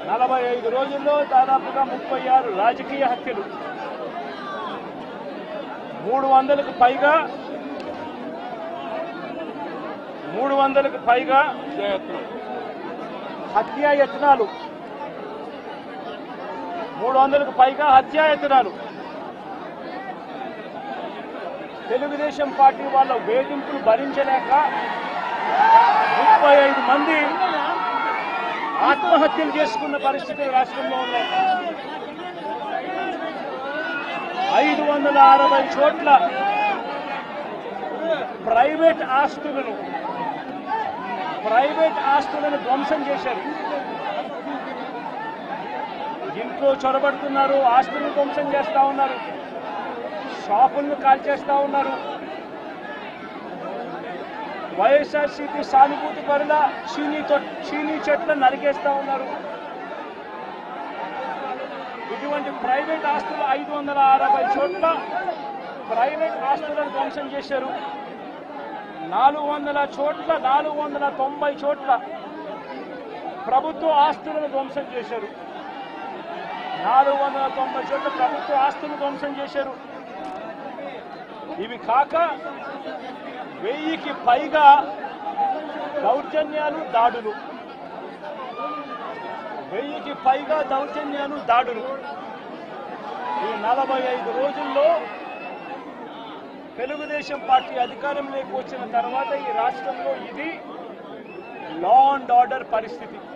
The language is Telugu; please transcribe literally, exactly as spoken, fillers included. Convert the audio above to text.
నలభై ఐదు రోజుల్లో దాదాపుగా ముప్పై ఆరు రాజకీయ హత్యలు, మూడు వందలకు పైగా మూడు వందలకు పైగా హత్యాయత్నాలు మూడు వందలకు పైగా హత్యాయత్నాలు తెలుగుదేశం పార్టీ వాళ్ళ వేధింపులు భరించలేక ముప్పై ఐదు మంది ఆత్మహత్యలు చేసుకున్న పరిస్థితులు రాష్ట్రంలో ఉన్నాయి. ఐదు వందల అరవై చోట్ల ప్రైవేట్ ఆస్తులను ప్రైవేట్ ఆస్తులను ధ్వంసం చేశారు. ఇంట్లో చొరబడుతున్నారు, ఆస్తులను ధ్వంసం చేస్తా ఉన్నారు, షాపులను కాల్చేస్తా ఉన్నారు. వైఎస్ఆర్సీపీ సానుభూతి పరుల చీనీ చీనీ చెట్లను నరికేస్తా ఉన్నారు. ఇటువంటి ప్రైవేట్ ఆస్తులు ఐదు వందల అరవై చోట్ల ప్రైవేట్ ఆస్తులను ధ్వంసం చేశారు. నాలుగు వందల చోట్ల నాలుగు వందల తొంభై చోట్ల ప్రభుత్వ ఆస్తులను ధ్వంసం చేశారు. నాలుగు వందల తొంభై చోట్ల ప్రభుత్వ ఆస్తులను ధ్వంసం చేశారు. ఇవి కాక వెయ్యికి పైగా దౌర్జన్యాలు దాడులు వెయ్యికి పైగా దౌర్జన్యాలు దాడులు ఈ నలభై ఐదు రోజుల్లో తెలుగుదేశం పార్టీ అధికారంలోకి వచ్చిన తర్వాత ఈ రాష్ట్రంలో ఇది లా అండ్ ఆర్డర్ పరిస్థితి.